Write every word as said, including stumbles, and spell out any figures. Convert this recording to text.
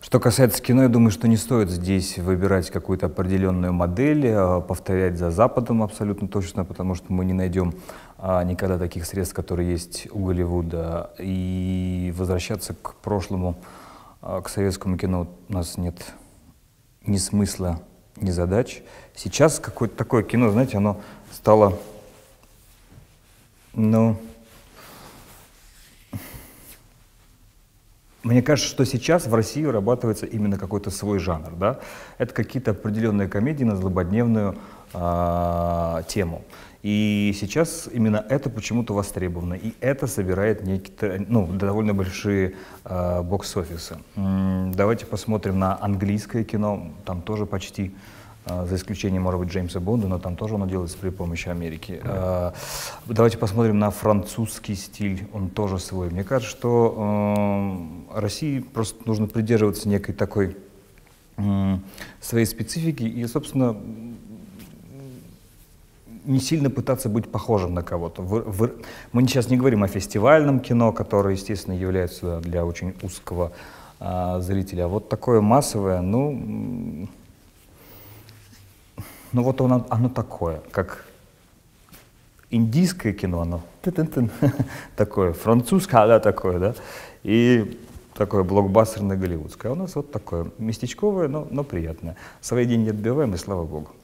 Что касается кино, я думаю, что не стоит здесь выбирать какую-то определенную модель, а, повторять за Западом абсолютно точно, потому что мы не найдем а, никогда таких средств, которые есть у Голливуда. И возвращаться к прошлому, а, к советскому кино у нас нет ни смысла, ни задач. Сейчас какое-то такое кино, знаете, оно стало, ну, мне кажется, что сейчас в России вырабатывается именно какой-то свой жанр, да? Это какие-то определенные комедии на злободневную а, тему. И сейчас именно это почему-то востребовано, и это собирает некие, ну, довольно большие а, бокс-офисы. Давайте посмотрим на английское кино, там тоже почти, а, за исключением, может быть, Джеймса Бонда, но там тоже оно делается при помощи Америки. А, давайте посмотрим на французский стиль, он тоже свой. Мне кажется, что э, России просто нужно придерживаться некой такой э, своей специфики и, собственно, не сильно пытаться быть похожим на кого-то. Мы сейчас не говорим о фестивальном кино, которое, естественно, является для очень узкого э, зрителя. А вот такое массовое, ну, ну вот оно, оно такое, как индийское кино, оно такое, французское, да, такое, да, и такое блокбастерное голливудское. А у нас вот такое местечковое, но, но приятное. Свои деньги отбиваем, и слава богу.